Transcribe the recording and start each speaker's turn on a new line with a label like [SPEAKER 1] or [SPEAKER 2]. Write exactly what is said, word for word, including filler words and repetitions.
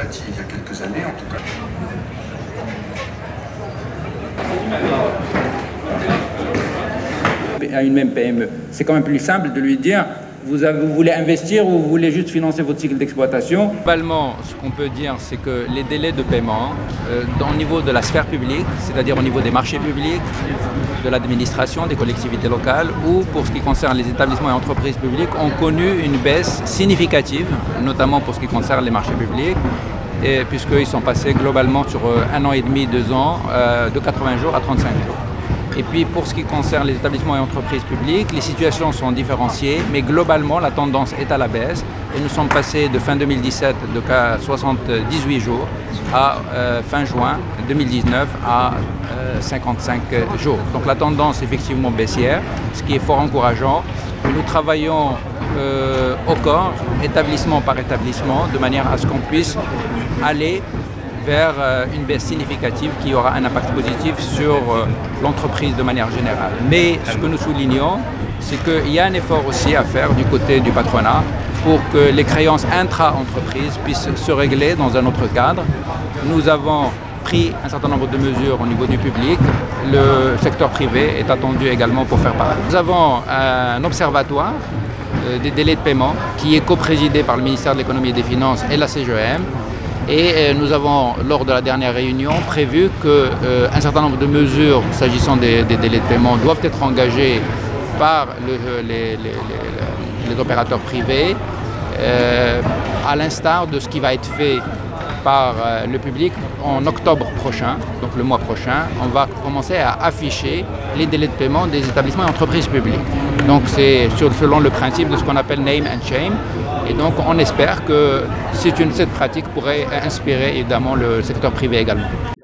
[SPEAKER 1] date il y a quelques années en tout cas.
[SPEAKER 2] À une même P M E, c'est quand même plus simple de lui dire vous, avez, vous voulez investir ou vous voulez juste financer votre cycle d'exploitation.
[SPEAKER 3] Globalement, ce qu'on peut dire, c'est que les délais de paiement, euh, au niveau de la sphère publique, c'est-à-dire au niveau des marchés publics, de l'administration, des collectivités locales, ou pour ce qui concerne les établissements et entreprises publiques, ont connu une baisse significative, notamment pour ce qui concerne les marchés publics, et puisqu'ils sont passés globalement sur un an et demi, deux ans, euh, de quatre-vingts jours à trente-cinq jours. Et puis pour ce qui concerne les établissements et entreprises publiques, les situations sont différenciées, mais globalement la tendance est à la baisse. Et nous sommes passés de fin deux mille dix-sept de soixante-dix-huit jours à euh, fin juin deux mille dix-neuf à euh, cinquante-cinq jours. Donc la tendance est effectivement baissière, ce qui est fort encourageant. Nous travaillons euh, au corps, établissement par établissement, de manière à ce qu'on puisse aller vers une baisse significative qui aura un impact positif sur l'entreprise de manière générale. Mais ce que nous soulignons, c'est qu'il y a un effort aussi à faire du côté du patronat pour que les créances intra-entreprises puissent se régler dans un autre cadre. Nous avons pris un certain nombre de mesures au niveau du public. Le secteur privé est attendu également pour faire pareil. Nous avons un observatoire des délais de paiement qui est coprésidé par le ministère de l'Économie et des Finances et la C G E M. Et nous avons, lors de la dernière réunion, prévu qu'un euh, certain nombre de mesures s'agissant des, des délais de paiement doivent être engagées par le, les, les, les, les opérateurs privés, euh, à l'instar de ce qui va être fait par euh, le public en octobre prochain, donc le mois prochain. On va commencer à afficher les délais de paiement des établissements et entreprises publiques. Donc c'est selon le principe de ce qu'on appelle name and shame. Et donc on espère que une, cette pratique pourrait inspirer évidemment le secteur privé également.